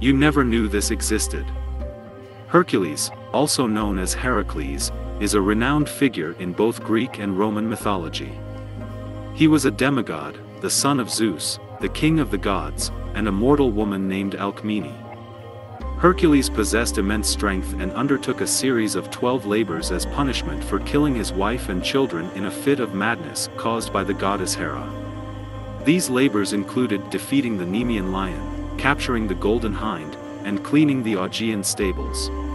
You never knew this existed. Hercules, also known as Heracles, is a renowned figure in both Greek and Roman mythology. He was a demigod, the son of Zeus, the king of the gods, and a mortal woman named Alcmene. Hercules possessed immense strength and undertook a series of 12 labors as punishment for killing his wife and children in a fit of madness caused by the goddess Hera. These labors included defeating the Nemean lion, capturing the golden hind, and cleaning the Augean stables.